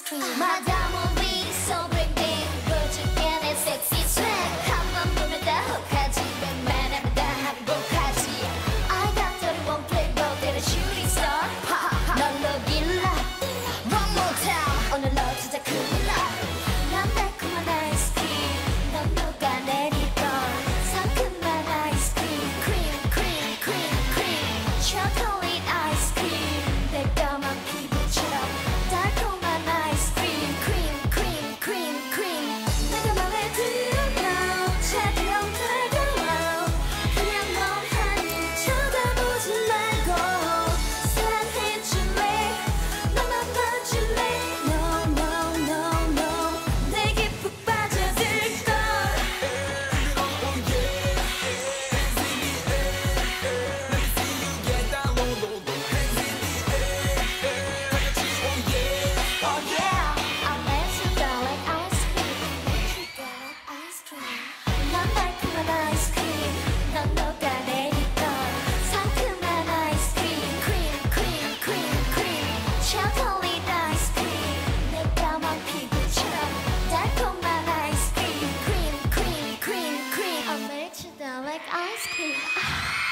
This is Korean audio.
cream. Madame will be so bring me. 보여줄게 내 sexy swag. 한번 보면 다 혹하지. 웬만하면 다 항복하지. I got 31 flavor that a shooting star. 넌 녹일라. One more time. 오늘로 진짜 큰일 나. 난 달콤한 아이스크림. 넌 녹아내리던 상큼한 아이스크림. Cream, cream, cream, cream. 초콜릿 아이스크림. 내 까만 피부처럼 달콤한 아이스크림. Cream, cream, cream, cream. 내가 맘에 들어 차가운 다가와. 그냥 멍하니 쳐다보지 말고 사랑해줄래. 너만 봐줄래. No, no, no, no. 내게 푹 빠져들걸. Oh yeah, I'll let you go like ice cream. 넌 달콤한 아이스크림. 넌 녹아내리던 상큼한 아이스크림. Cream, cream, cream, cream. 초콜릿 아이스크림. 내 까만 피부처럼 달콤한 아이스크림. Cream, cream, cream, cream. I'll let you go like ice cream.